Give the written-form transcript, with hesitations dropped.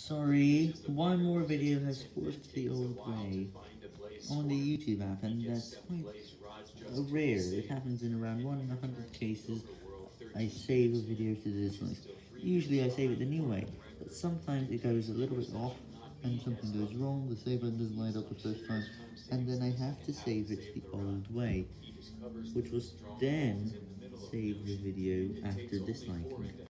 Sorry, one more video has forced the old way on the YouTube app, and that's quite rare. It happens in around 1 in 100 cases. I save a video to the dislikes. Usually I save it the new way, but sometimes it goes a little bit off, and something goes wrong, the save button doesn't light up the first time, and then I have to save it the old way, which was then save the video after disliking it.